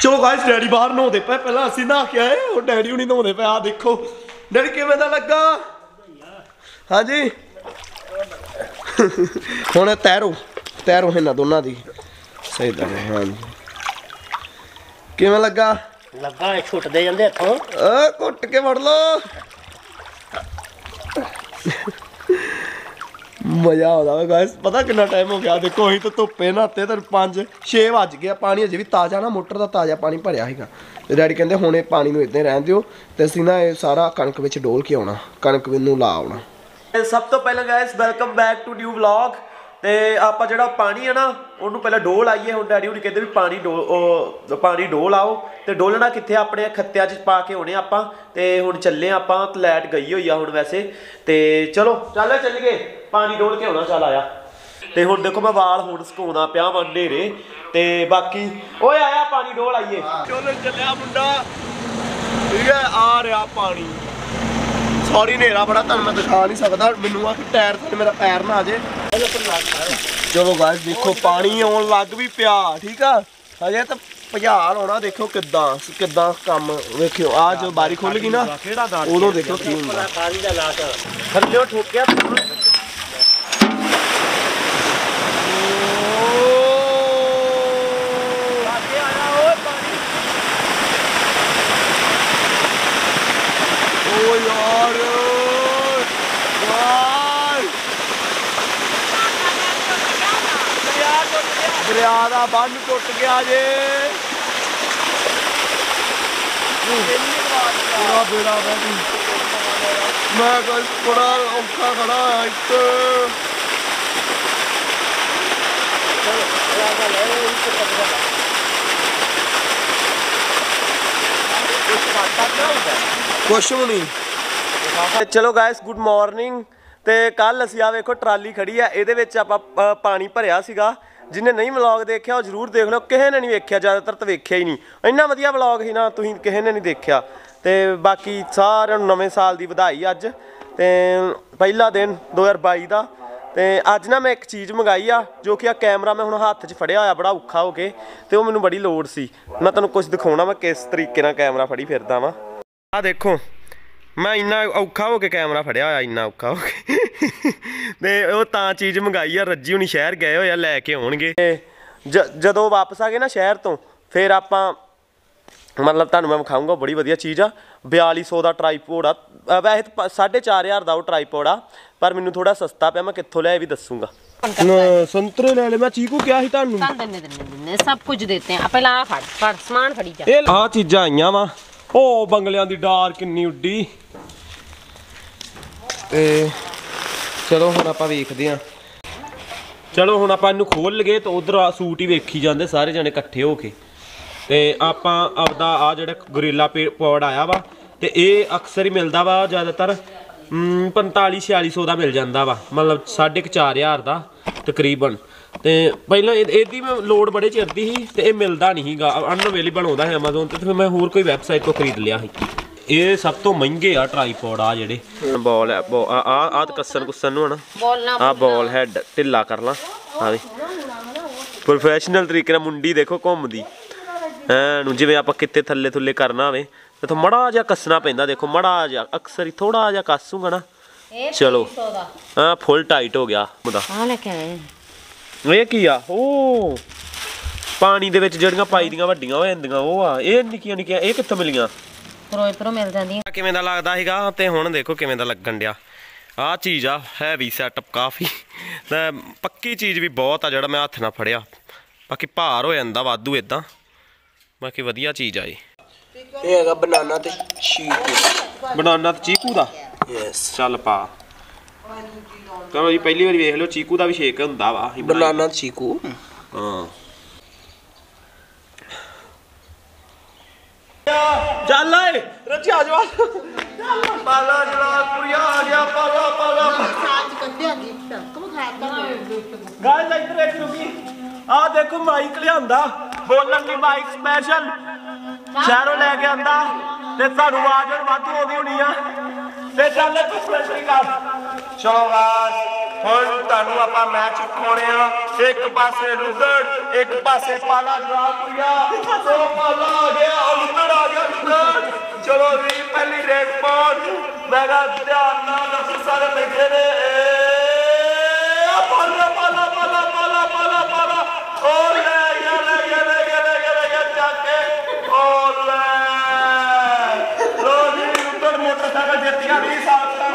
चलो guys daddy बाहर नहाते पे, पहला असीं नहा के आए और डैडी हुणी नहाते पे। आ देखो डैडी किवें दा लगा? हाँ जी हुण तैरो तैरो है ना दोनों दी सही दे। हाँ जी किवें लगा? लगा छुटदे जांदे हथों घुट के फड़ लो। मजा आता है गाइस। पता कितना टाइम हो गया देखो अं तो धुप्पे नहाते तो 5-6 बज गया। पानी अजे भी ताज़ा ना मोटर का ताज़ा पानी भरिया है। डैडी कहते हुणे पानी में इदां रहन दिओ ते असीं ना ये सारा कणक विच डोल के आउणा, कणक नूं ला आउणा। सब तो पहले guys welcome back to new vlog. ते आपां जिहड़ा पानी है ना उहनूं पहले डोल आईए। हुण डैडी हुणी कहंदे भी पानी डोल आओ ते डोलना कित्थे अपने खत्तियां च पा के आउणे आपां। ते हुण चले आपां, लाइट गई होई आ हुण वैसे। ते चलो चलिए पानी डोल के आउणा। चल आया ते हुण देखो मैं वाल हुण सुकाउणा पिया वा नेरे ते बाकी ओए आया पानी डोल आईए। चलो चलिया मुंडा ठीक है आ रहा पानी। सॉरी नेरा बड़ा तुहानूं मैं दिखा नहीं सकदा, मैनूं आ कि टायर थल्ले मेरा पैर ना आ जाए। चलो गाइस देखो पानी आउण लग भी पिया ठीक आ। हजे तो भजा लाउणा देखो किद्दां किद्दां काम वेखियो। आ जो बारी खुल गई ना उदों देखो की हुंदा। थल्ले ठोकिया दरिया का बंद टुट गया जे। पूरा बेड़ा मैं बड़ा औखा खड़ा एक कुछ भी नहीं। चलो गाइस गुड मॉर्निंग। ते कल असीं आ वेखो ट्राली खड़ी है, इहदे विच आपां पानी भरिया सीगा। जिन्हें नहीं व्लॉग देखा जरूर देख लो, किसी ने नहीं वेख्या, ज़्यादातर तो वेख्या ही नहीं। इन्ना वधिया व्लॉग ही ना तुसीं किसी ने नहीं देखा। तो बाकी सारिਆਂ ਨੂੰ नवें साल की ਵਧਾਈ अज। तो पहला दिन 2022 का। तो अज ना मैं एक चीज़ मंगाई आ जो कि कैमरा मैं हुण हत्थ च फड़िया होया बड़ा औखा हो के, तो मैनूं बड़ी लोड़ सी। मैं तुहानूं कुछ दिखाउणा मैं किस तरीके नाल कैमरा फड़ी फिरदा वां। आ देखो मैं इन्ना औखा हो के कैमरा फड़िया होया, इन्ना औखा हो के ते ओह तां चीज़ मंगाई आ। रज्जी हुणी शहर गए होए लैके आउणगे। जदों वापस आ गए ना शहर तो फिर आपां मतलब तुहानूं मैं विखाऊंगा बड़ी वधिया चीज़ आ। 4200 का ट्राईपोड आ। वैसे तो 4500 का वो ट्राईपोड आ, पर मैनूं थोड़ा सस्ता पिया। मैं कित्थों लिया भी दसूंगा। संतरे ले ले मैं चीकू क्या ही तुहानूं सब कुछ देते हैं। पहला आ फड़ समान फड़ी जा। आ चीज़ां आईयां वा ओ बंगलियां दी डार किन्नी उड्डी। ते चलो हुण आपां वेखदे आं। चलो हुण आपां इहनूं खोल लगे तो उधर सूट ही वेखी जांदे सारे जने इकट्ठे हो के। ते आपां आपदा आ जिहड़ा गोरिल्ला पॉड आया वा ते ये अक्सर ही मिलदा वा ज़्यादातर 4500-4600 का मिल जाता वा, मतलब 4500 का तकरीबन। तो पहला यदी मैं लोड बड़े चिर दी ही ते मिलता नहीं गा, अनअवेलेबल होता है अमेजोन ते। फिर मैं होर कोई वैबसाइट तो खरीद लिया ही। ये सब तो महंगे आ ट्राईपॉड आ जेडे। बॉल है आ कस्सन कुस्सन नूं ना आ बॉल हैड ढिला कर ला। प्रोफैशनल तरीके नाल मुंडी देखो घुमदी है जिवें आपां किते थल्ले थुल्ले करना होवे तो मड़ा जिहा कस्सना पैंदा। देखो मड़ा जिहा अक्सर ही थोड़ा जिहा कस्सूंगा ना। चलो हाँ फुल टाइट हो गया मुदा। ये की आ ओ पानी दे विच ਜਿਹੜੀਆਂ ਪਾਈ ਦੀਆਂ ਵੱਡੀਆਂ ਹੋ ਜਾਂਦੀਆਂ ਉਹ ਆ। ਇਹ ਨਿੱਕੀਆਂ ਨਿੱਕੀਆਂ ਇਹ ਕਿੱਥੋਂ ਮਿਲੀਆਂ? ਫਿਰੋਜ਼ਪੁਰੋਂ ਮਿਲ ਜਾਂਦੀਆਂ। ਕਿਵੇਂ ਦਾ ਲੱਗਦਾ ਸੀਗਾ ਤੇ ਹੁਣ ਦੇਖੋ ਕਿਵੇਂ ਦਾ ਲੱਗਣ ਡਿਆ। ਆਹ ਚੀਜ਼ ਆ ਹੈਵੀ ਸੈਟਅਪ ਕਾਫੀ ਤੇ ਪੱਕੀ ਚੀਜ਼ ਵੀ ਬਹੁਤ ਆ ਜਿਹੜਾ ਮੈਂ ਹੱਥ ਨਾਲ ਫੜਿਆ। ਬਾਕੀ ਭਾਰ ਹੋ ਜਾਂਦਾ ਵਾਧੂ ਇਦਾਂ। ਬਾਕੀ ਵਧੀਆ ਚੀਜ਼ ਆ ਇਹ ਹੈਗਾ ਬਨਾਨਾ ਤੇ ਚੀਕੂ। ਬਨਾਨਾ ਤੇ ਚੀਕੂ ਦਾ ਯੈਸ ਚੱਲ ਪਾ। ਚਲੋ ਜੀ ਪਹਿਲੀ ਵਾਰੀ ਵੇਖ ਲਓ ਚੀਕੂ ਦਾ ਵੀ ਸ਼ੇਕ ਹੁੰਦਾ ਵਾ। ਬਨਾਨਾ ਚੀਕੂ ਹਾਂ ਚੱਲ ਏ ਰੱਜੀ ਆ ਜਾ ਪਾਲਾ ਜੜਾ ਕੁੜੀਆ ਆ ਗਿਆ ਪਾਲਾ ਪਾਲਾ ਸਾਜ ਕੰਡਿਆ ਗਿਫਟ ਤੂੰ ਖਾਇਆ ਕਰ ਗਾਇਸ ਇੱਧਰ ਇੱਕ ਰੁਕੀ ਆ ਦੇਖੋ ਮਾਈਕ ਲਿਆਂਦਾ ਬੋਲਣ ਲਈ ਮਾਈਕ ਸਪੈਸ਼ਲ ਸ਼ਹਿਰੋਂ ਲੈ ਕੇ ਆਂਦਾ ਤੇ ਤੁਹਾਨੂੰ ਆਵਾਜ਼ ਵਾਧੂ ਆਉਂਦੀ ਹੋਣੀ ਆ। ਤੇ ਚੱਲ ਕਮੈਂਟਰੀ ਕਰ। ਚਲੋ ਗਾਇਸ ਹੁਣ ਤੁਹਾਨੂੰ ਆਪਾਂ ਮੈਚ ਵਿਖਾਉਣੇ ਆ। ਇੱਕ ਪਾਸੇ ਲੁੱਦੜ, ਇੱਕ ਪਾਸੇ ਪਾਲਾ ਜਵਾਬਪੁਰੀਆ। ਸੋ ਪਾਲਾ ਆ ਗਿਆ, ਲੁੱਦੜ ਆ ਗਿਆ, ਲੁੱਦੜ। ਚਲੋ ਵੀ ਪਹਿਲੀ ਰੇਡ ਪਾਉਣ। ਮੈਂ ਕਿਹਾ ਧਿਆਨ ਨਾਲ ਦੱਸੋ ਸਾਰੇ ਬੈਠੇ ਨੇ। ਪਾਲਾ ਪਾਲਾ ਪਾਲਾ ਪਾਲਾ ਪਾਲਾ ਪਾਲਾ ਓ ਲੈ ਗਿਆ ਲੈ ਗਿਆ ਲੈ ਗਿਆ ਲੈ ਗਿਆ ਲੈ ਗਿਆ ਚੱਕ ਕੇ ਓ ਲੈ ਲੋ ਜੀ ਲੁੱਦੜ ਮੋਟਰਸਾਈਕਲ ਜਿੱਤ ਗਿਆ 20 ਸਾਲ ਦਾ।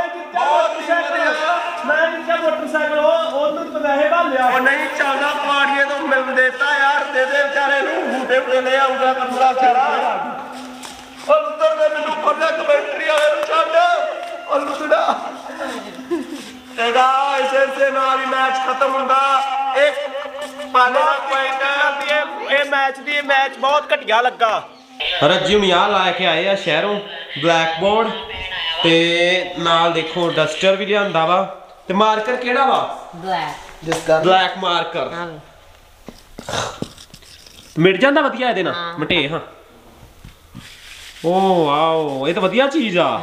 ਮੈਂ ਕਿਹਾ ਮੋਟਰਸਾਈਕਲ ਉਹਨੂੰ ਤਾਂ ਵੈਸੇ ਭਾਲਿਆ ਉਹ ਨਹੀਂ ਚੱਲਦਾ ਪਾੜੀਏ ਤੋਂ ਮਿਲ ਦੇਤਾ ਯਾਰ ਦੇ ਦੇ ਵਿਚਾਰੇ ਨੂੰ ਬੂਟੇ ਬੂਟੇ ਲੈ ਆਊਗਾ ਕੰਮਲਾ ਵਿਚਾਰਾ। ਉਹ ਲੁੱਦੜ ਨੇ ਮੈਨੂੰ ਫੜਿਆ ਕਮੈਂਟਰੀ ਵਾਲੇ ਨੂੰ ਛੱਡ ਉਹ ਲੁੱਦੜਾ ਇਹਦਾ ਇਸੇ ਨਾਲ ਹੀ ਮੈਚ ਖਤਮ ਹੁੰਦਾ। ਇੱਕ ਪਾਲੇ ਦਾ ਪੁਆਇੰਟ ਇਹ ਮੈਚ ਬਹੁਤ ਘਟੀਆ ਲੱਗਾ। ਰੱਜੀ ਹੁਣੀ ਆ ਲਾ ਕੇ ਆਏ ਆ ਸ਼ਹਿਰੋਂ ਬਲੈਕ ਬੋਰਡ ਤੇ ਨਾਲ ਦੇਖੋ ਡਸਟਰ ਵੀ ਲਿਆਂਦਾ ਵਾ ਤੇ ਮਾਰਕਰ ਕਿਹੜਾ ਵਾ ਬਲੈਕ ਮਾਰਕਰ ਮਿਟ ਜਾਂਦਾ ਵਧੀਆ ਇਹਦੇ ਨਾਲ ਮਟੇ ਹਾਂ। ਓ ਵਾਓ ਇਹ ਤਾਂ ਵਧੀਆ ਚੀਜ਼ ਆ।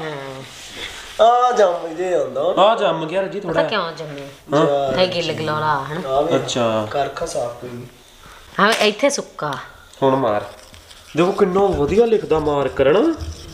ਆ ਜੰਮ ਜੇ ਹੁੰਦਾ ਆ ਜੰਮ ਗਿਆ ਰੱਜੀ ਥੋੜਾ ਕਿਉਂ ਜੰਮੇ ਤੇ ਗਿੱਲ ਗਲੋਲਾ ਹਨ। ਅੱਛਾ ਕਰਖਾ ਸਾਫ ਕੋਈ ਨਹੀਂ। ਹਾਂ ਇੱਥੇ ਸੁੱਕਾ ਹੁਣ ਮਾਰ ਦੇਖੋ ਕਿੰਨਾ ਵਧੀਆ ਲਿਖਦਾ ਮਾਰਕਰ ਨਾ।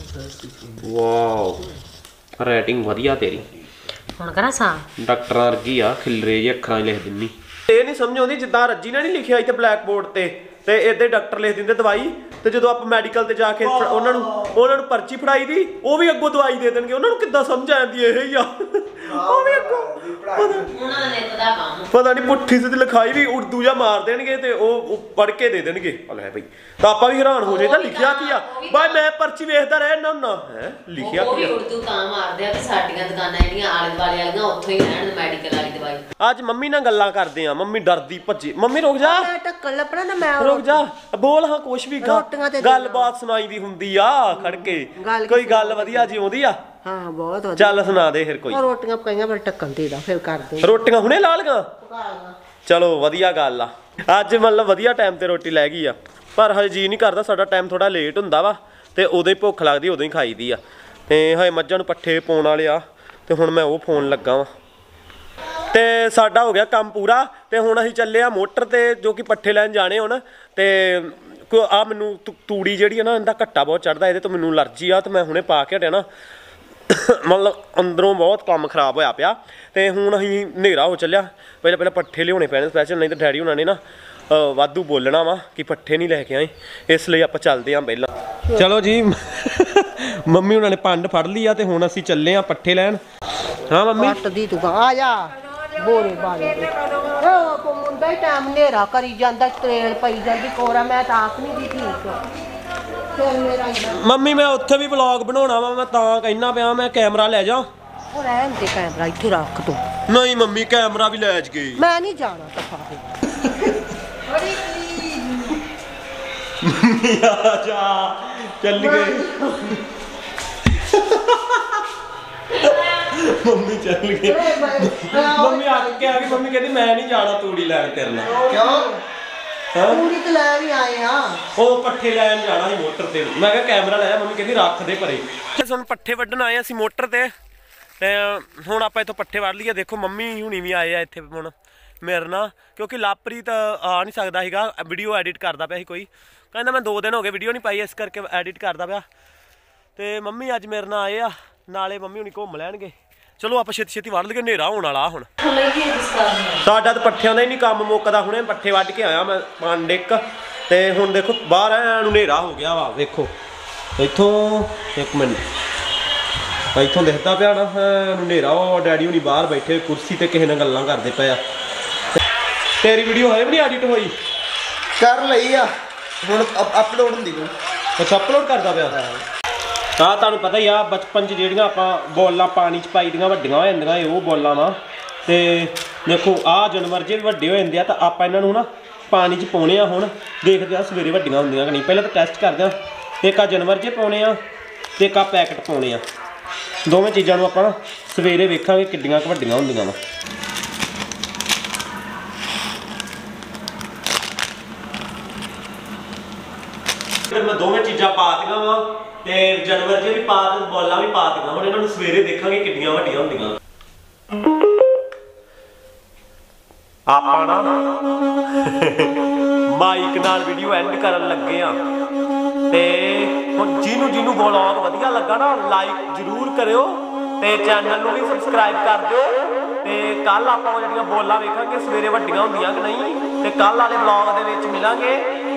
ਵਾਓ ਰਾਈਟਿੰਗ ਵਧੀਆ ਤੇਰੀ। ਹੁਣ ਕਰਾਂ ਸਾ ਡਾਕਟਰਾਂ ਵਰਗੀ ਆ ਖਿਲਰੇ ਜਿਹੇ ਅੱਖਰਾਂ 'ਚ ਲਿਖ ਦਿੰਨੀ। ਇਹ ਨਹੀਂ ਸਮਝ ਆਉਂਦੀ ਜਿੱਦਾਂ ਰੱਜੀ ਨੇ ਨਹੀਂ ਲਿਖਿਆ ਇੱਥੇ ਬਲੈਕ ਬੋਰਡ ਤੇ ਇਹਦੇ ਡਾਕਟਰ ਲਿਖ ਦਿੰਦੇ ਦਵਾਈ ਤੇ ਜਦੋਂ ਆਪਾਂ ਮੈਡੀਕਲ ਤੇ ਜਾ ਕੇ ਉਹਨਾਂ ਨੂੰ ਪਰਚੀ ਫੜਾਈ ਦੀ ਉਹ ਵੀ ਅੱਗੋਂ ਦਵਾਈ ਦੇ ਦੇਣਗੇ। ਉਹਨਾਂ ਨੂੰ ਕਿੱਦਾਂ ਸਮਝ ਆ ਜਾਂਦੀ ਇਹ ਹੀ ਆ। ਉਹ ਵੀ ਅੱਗੋਂ ਉਹਨਾਂ ਨੇ ਪਤਾ ਕੰਮ ਪਤਾ ਨਹੀਂ ਪੁੱਠੀ ਸਿੱਧੀ ਲਿਖਾਈ ਵੀ ਉਰਦੂ ਜਾਂ ਮਾਰ ਦੇਣਗੇ ਤੇ ਉਹ ਪੜ੍ਹ ਕੇ ਦੇ ਦੇਣਗੇ। ਲੈ ਬਈ ਤਾਂ ਆਪਾਂ ਵੀ ਹੈਰਾਨ ਹੋ ਜਾਏ ਤਾਂ ਲਿਖਿਆ ਕੀ ਆ ਬਾਈ। ਮੈਂ ਪਰਚੀ ਵੇਖਦਾ ਰਹਿਣਾ ਹੁੰਦਾ ਹੈ ਲਿਖਿਆ ਕੀ ਆ। ਉਰਦੂ ਤਾਂ ਮਾਰਦੇ ਆ ਕਿ ਸਾਡੀਆਂ ਦੁਕਾਨਾਂ ਜਿਹੜੀਆਂ ਆਲੇ ਦੁਆਲੇ ਵਾਲੀਆਂ ਉੱਥੋਂ ਹੀ ਰਹਿਣ ਮੈਡੀਕਲ ਵਾਲੀ ਦਵਾਈ। ਅੱਜ ਮੰਮੀ ਨਾਲ ਗੱਲਾਂ ਕਰਦੇ ਆ। ਮੰਮੀ ਡਰਦੀ ਭੱਜੀ। ਮੰਮੀ ਰੁਕ ਜਾ ਢੱਕਣ ਲੱਪਣਾ ਨਾ ਮੈਂ ਰੁਕ ਜਾ ਬੋਲ ਹਾਂ ਕੁਛ ਵੀ ਗੱਲਬਾਤ ਸੁਣਾਈ ਦੀ ਹੁੰਦੀ ਆ ਖੜ ਕੇ ਕੋਈ ਗੱਲ ਵਧੀਆ ਜੀ ਆਉਂਦੀ ਆ। ਹਾਂ ਬਹੁਤ ਵਧੀਆ ਚੱਲ ਸੁਣਾ ਦੇ ਫਿਰ ਕੋਈ। ਰੋਟੀਆਂ ਪਕਾਈਆਂ ਪਰ ਢੱਕਣ ਦੇ ਦਾ ਫਿਰ ਕਰਦੇ ਰੋਟੀਆਂ ਹੁਣੇ ਲਾ ਲਗਾ ਚਲੋ ਵਧੀਆ ਗੱਲ ਆ। ਅੱਜ ਮਤਲਬ ਵਧੀਆ ਟਾਈਮ ਤੇ ਰੋਟੀ ਲੈ ਗਈ ਆ ਪਰ ਹਜੇ ਜੀ ਨਹੀਂ ਕਰਦਾ। ਸਾਡਾ ਟਾਈਮ ਥੋੜਾ ਲੇਟ ਹੁੰਦਾ ਵਾ ਤੇ ਉਦੋਂ ਹੀ ਭੁੱਖ ਲੱਗਦੀ ਉਦੋਂ ਹੀ ਖਾਈਦੀ ਆ। ਤੇ ਹਜੇ ਮੱਝਾਂ ਨੂੰ ਪੱਠੇ ਪਾਉਣ ਵਾਲੇ ਆ ਤੇ ਹੁਣ ਮੈਂ ਉਹ ਫੋਨ ਲੱਗਾ ਵਾਂ ਤੇ ਸਾਡਾ ਹੋ ਗਿਆ ਕੰਮ ਪੂਰਾ। ਤੇ ਹੁਣ ਅਸੀਂ ਚੱਲੇ ਆ ਮੋਟਰ ਤੇ ਜੋ ਕਿ ਪੱਠੇ ਲੈਣ ਜਾਣੇ ਹੁਣ। ਤੇ ਆ ਮੈਨੂੰ ਤੂੜੀ ਜਿਹੜੀ ਆ ਨਾ ਇਹਦਾ ਘੱਟਾ ਬਹੁਤ ਚੜਦਾ ਇਹਦੇ ਤੋਂ ਮੈਨੂੰ ਅਲਰਜੀ ਆ ਤੇ ਮੈਂ ਹੁਣੇ ਪਾ ਕੇ ਹਟਿਆ ਨਾ। ਮਤਲਬ ਅੰਦਰੋਂ ਬਹੁਤ ਕੰਮ ਖਰਾਬ ਹੋਇਆ ਪਿਆ ਤੇ ਹੁਣ ਅਸੀਂ ਹਨੇਰਾ ਹੋ ਚੱਲਿਆ। ਪਹਿਲਾਂ ਪੱਠੇ ਲਿਆਉਣੇ ਪੈਣੇ ਸਪੈਸ਼ਲ ਨਹੀਂ ਤਾਂ ਡੈਡੀ ਹੁਣਾਂ ਨੇ ਨਾ ਵਾਧੂ ਬੋਲਣਾ ਵਾ ਕਿ ਪੱਠੇ ਨਹੀਂ ਲੈ ਕੇ ਆਏ। ਇਸ ਲਈ ਆਪਾਂ ਚੱਲਦੇ ਹਾਂ ਪਹਿਲਾਂ। ਚਲੋ ਜੀ ਮੰਮੀ ਹੁਣਾਂ ਨੇ ਪੰਡ ਫੜ ਲਈ ਆ ਤੇ ਹੁਣ ਅਸੀਂ ਚੱਲੇ ਆ ਪੱਠੇ ਲੈਣ। ਹਾਂ ਮੰਮੀ ਕੱਟ ਦੀ ਤੂੰ ਆ ਜਾ ਬੋਰੇ ਬਾਰੇ ਉਹ ਕੋ ਮੁੰਡਾ ਹੀ ਟਾਈਮ ਹਨੇਰਾ ਕਰੀ ਜਾਂਦਾ ਤਰੇਲ ਪਈ ਜਾਂਦੀ ਕੋਰਾ ਮੈਂ ਤਾਂ ਆਪ ਨਹੀਂ ਦੀ ਠੀਕ ਫਿਰ ਮੇਰਾ ਮੰਮੀ ਮੈਂ ਉੱਥੇ ਵੀ ਵਲੌਗ ਬਣਾਉਣਾ ਵਾ ਮੈਂ ਤਾਂ ਕਹਿਣਾ ਪਿਆ ਮੈਂ ਕੈਮਰਾ ਲੈ ਜਾ। ਉਹ ਰਹਿਣ ਦੇ ਕੈਮਰਾ ਇੱਥੇ ਰੱਖ ਤੂੰ। ਨਹੀਂ ਮੰਮੀ ਕੈਮਰਾ ਵੀ ਲੈ ਜ ਗਈ। ਮੈਂ ਨਹੀਂ ਜਾਣਾ ਤਫਾਹੇ ਆ ਜਾ ਚੱਲ ਗਏ ਮੰਮੀ ਚੱਲ ਗਈ। ਮੰਮੀ ਆ ਕੇ ਆ ਗਈ। ਮੰਮੀ ਕਹਿੰਦੀ ਮੈਂ ਨਹੀਂ ਜਾਣਾ ਤੂੜੀ ਲੈਣ ਤੇਰੇ ਨਾਲ। ਕਿਉਂ ਪੂਰੀ ਤੇ ਲੈ ਵੀ ਆਏ ਆ ਉਹ ਪੱਠੇ ਲੈਣ ਜਾਣਾ ਸੀ ਮੋਟਰ ਤੇ। ਮੈਂ ਕਿਹਾ ਕੈਮਰਾ ਲੈ ਜਾ। ਮੰਮੀ ਕਹਿੰਦੀ ਰੱਖ ਦੇ ਪਰੇ। ਸਾਨੂੰ ਪੱਠੇ ਵੱਢਣ ਆਏ ਅਸੀਂ ਮੋਟਰ ਤੇ ਹੁਣ ਆਪਾਂ ਇੱਥੋਂ ਪੱਠੇ ਵੱਢ ਲਈਏ। ਦੇਖੋ ਮੰਮੀ ਹੁਣੀ ਵੀ ਆਏ ਆ ਇੱਥੇ ਹੁਣ ਮੇਰੇ ਨਾਲ ਕਿਉਂਕਿ ਲਾਪ੍ਰੀਤ ਆ ਨਹੀਂ ਸਕਦਾ ਸੀਗਾ। ਵੀਡੀਓ ਐਡਿਟ ਕਰਦਾ ਪਿਆ ਸੀ ਕੋਈ ਕਹਿੰਦਾ ਮੈਂ 2 ਦਿਨ ਹੋ ਗਏ ਵੀਡੀਓ ਨਹੀਂ ਪਾਈ ਇਸ ਕਰਕੇ ਐਡਿਟ ਕਰਦਾ ਪਿਆ। ਤੇ ਮੰਮੀ ਅੱਜ ਮੇਰੇ ਨਾਲ ਆਏ ਆ ਨਾਲੇ ਮੰਮੀ ਹੁਣੀ ਘੁੰਮ ਲੈਣਗੇ। ਚਲੋ ਆਪਾਂ ਛੇਤੀ ਵੱਢ ਲਈਏ ਹਨੇਰਾ ਹੋਣ ਵਾਲਾ ਹੁਣ। ਸਾਡਾ ਤਾਂ ਪੱਠਿਆਂ ਦਾ ਹੀ ਨਹੀਂ ਕੰਮ ਮੁੱਕਦਾ। ਹੁਣੇ ਪੱਠੇ ਵੱਢ ਕੇ ਆਇਆ ਮੈਂ ਪੰਡ ਇੱਕ ਤੇ ਹੁਣ ਦੇਖੋ ਬਾਹਰ ਐਨ ਹਨੇਰਾ ਹੋ ਗਿਆ ਵਾ। ਵੇਖੋ ਇੱਥੋਂ ਇੱਕ ਮਿੰਟ ਇੱਥੋਂ ਦਿਖਦਾ ਪਿਆ ਨਾ ਹਨੇਰਾ। ਉਹ ਡੈਡੀ ਹੁਣੀ ਬਾਹਰ ਬੈਠੇ ਕੁਰਸੀ ਤੇ ਕਿਸੇ ਨਾਲ ਗੱਲਾਂ ਕਰਦੇ ਪਏ ਆ। ਤੇਰੀ ਵੀਡੀਓ ਹੈ ਵੀ ਨਹੀਂ ਐਡਿਟ ਹੋਈ? ਕਰ ਲਈ ਆ ਹੁਣ ਅਪਲੋਡ ਹੁੰਦੀ ਕੋਈ। ਅੱਛਾ ਅਪਲੋਡ ਕਰਦਾ ਪਿਆ। ਹਾਂ ਤੁਹਾਨੂੰ ਪਤਾ ਹੀ ਆ ਬਚਪਨ 'ਚ ਜਿਹੜੀਆਂ ਆਪਾਂ ਬੋਲਾਂ ਪਾਣੀ 'ਚ ਪਾਈ ਦੀਆਂ ਵੱਡੀਆਂ ਹੋ ਜਾਂਦੀਆਂ ਇਹ ਉਹ ਬੋਲਾਂ ਵਾ। ਤੇ ਦੇਖੋ ਆਹ ਜਾਨਵਰ ਜੇ ਵੱਡੇ ਹੋ ਜਾਂਦੇ ਆ ਤਾਂ ਆਪਾਂ ਇਹਨਾਂ ਨੂੰ ਨਾ ਪਾਣੀ 'ਚ ਪਾਉਣੇ ਆ। ਹੁਣ ਦੇਖਦੇ ਆ ਸਵੇਰੇ ਵੱਡੀਆਂ ਹੁੰਦੀਆਂ ਕਿ ਨਹੀਂ। ਪਹਿਲਾਂ ਤਾਂ ਟੈਸਟ ਕਰਦੇ ਆ। ਇੱਕ ਆ ਜਾਨਵਰ ਜੇ ਪਾਉਣੇ ਆ ਤੇ ਇੱਕ ਆ ਪੈਕਟ ਪਾਉਣੇ ਆ। ਦੋਵੇਂ ਚੀਜ਼ਾਂ ਨੂੰ ਆਪਾਂ ਸਵੇਰੇ ਵੇਖਾਂਗੇ ਕਿੱਡੀਆਂ ਕੁ ਵੱਡੀਆਂ ਹੁੰਦੀਆਂ ਵਾ। ਫਿਰ ਮੈਂ ਦੋਵੇਂ ਚੀਜ਼ਾਂ ਪਾ ਦਿੱਤੀਆਂ ਵਾ ਤੇ ਜਾਨਵਰ ਜੇ ਵੀ ਪਾ ਤੇ ਬੋਲਾਂ ਵੀ ਪਾ ਦਿੱਤੀਆਂ। ਹੁਣ ਇਹਨਾਂ ਨੂੰ ਸਵੇਰੇ ਦੇਖਾਂਗੇ ਕਿੰਨੀਆਂ ਵੱਡੀਆਂ ਹੁੰਦੀਆਂ। ਆਪਾਂ ਨਾ ਮਾਈਕ ਨਾਲ ਵੀਡੀਓ ਐਂਡ ਕਰਨ ਲੱਗੇ ਆ ਤੇ ਹੁਣ ਜਿਹਨੂੰ ਵਲੌਗ ਵਧੀਆ ਲੱਗਾ ਨਾ ਲਾਈਕ ਜ਼ਰੂਰ ਕਰਿਓ ਤੇ ਚੈਨਲ ਨੂੰ ਵੀ ਸਬਸਕ੍ਰਾਈਬ ਕਰ ਦਿਓ। ਤੇ ਕੱਲ ਆਪਾਂ ਜਿਹੜੀਆਂ ਬੋਲਾਂ ਵੇਖਾਂਗੇ ਸਵੇਰੇ ਵੱਡੀਆਂ ਹੁੰਦੀਆਂ ਕਿ ਨਹੀਂ, ਤੇ ਕੱਲ ਵਾਲੇ ਵਲੌਗ ਦੇ ਵਿੱਚ ਮਿਲਾਂਗੇ।